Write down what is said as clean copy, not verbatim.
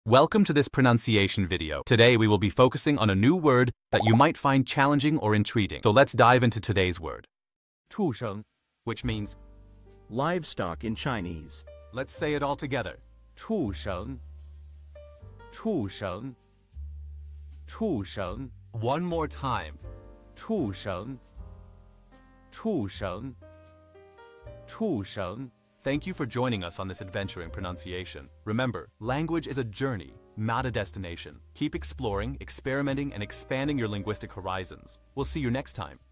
Welcome to this pronunciation video. Today we will be focusing on a new word that you might find challenging or intriguing. So let's dive into today's word. 畜生, which means livestock in Chinese. Let's say it all together. 畜生,畜生,畜生, One more time. 畜生,畜生,畜生. Thank you for joining us on this adventure in pronunciation. Remember, language is a journey, not a destination. Keep exploring, experimenting, and expanding your linguistic horizons. We'll see you next time.